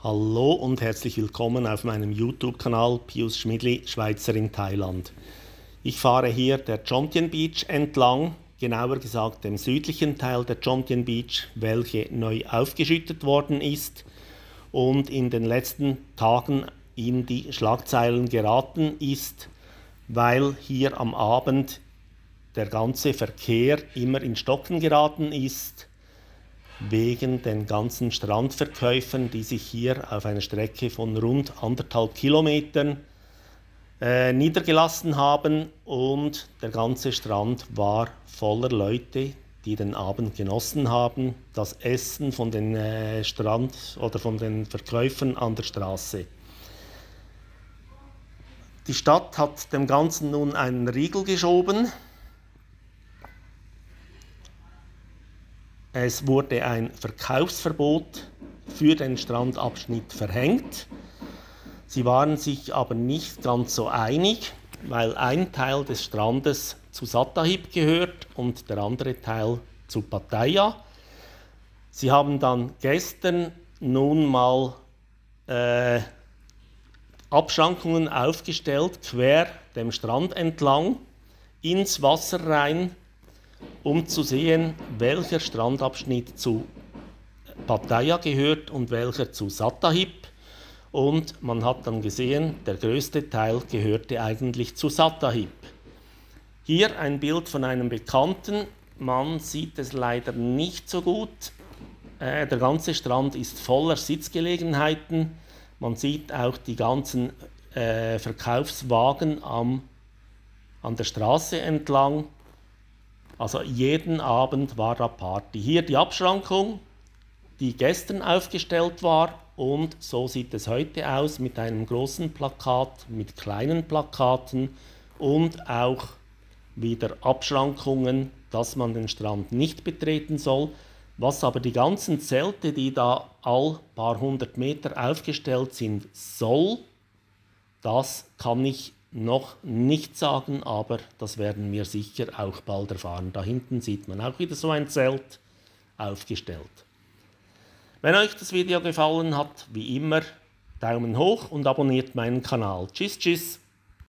Hallo und herzlich willkommen auf meinem YouTube-Kanal Pius Schmidli, Schweizer in Thailand. Ich fahre hier der Jomtien Beach entlang, genauer gesagt dem südlichen Teil der Jomtien Beach, welche neu aufgeschüttet worden ist und in den letzten Tagen in die Schlagzeilen geraten ist, weil hier am Abend der ganze Verkehr immer in Stocken geraten ist, wegen den ganzen Strandverkäufen, die sich hier auf einer Strecke von rund 1,5 Kilometern niedergelassen haben, und der ganze Strand war voller Leute, die den Abend genossen haben, das Essen von den Strand- oder von den Verkäufern an der Straße. Die Stadt hat dem Ganzen nun einen Riegel geschoben. Es wurde ein Verkaufsverbot für den Strandabschnitt verhängt. Sie waren sich aber nicht ganz so einig, weil ein Teil des Strandes zu Sattahip gehört und der andere Teil zu Pattaya. Sie haben dann gestern nun mal Abschrankungen aufgestellt, quer dem Strand entlang, ins Wasser rein, um zu sehen, welcher Strandabschnitt zu Pattaya gehört und welcher zu Sattahip. Und man hat dann gesehen, der größte Teil gehörte eigentlich zu Sattahip. Hier ein Bild von einem Bekannten. Man sieht es leider nicht so gut. Der ganze Strand ist voller Sitzgelegenheiten. Man sieht auch die ganzen Verkaufswagen an der Straße entlang. Also jeden Abend war da Party. Hier die Abschrankung, die gestern aufgestellt war, und so sieht es heute aus mit einem großen Plakat, mit kleinen Plakaten und auch wieder Abschrankungen, dass man den Strand nicht betreten soll. Was aber die ganzen Zelte, die da all paar hundert Meter aufgestellt sind, soll, das kann ich noch nicht sagen, aber das werden wir sicher auch bald erfahren. Da hinten sieht man auch wieder so ein Zelt aufgestellt. Wenn euch das Video gefallen hat, wie immer, Daumen hoch und abonniert meinen Kanal. Tschüss, tschüss!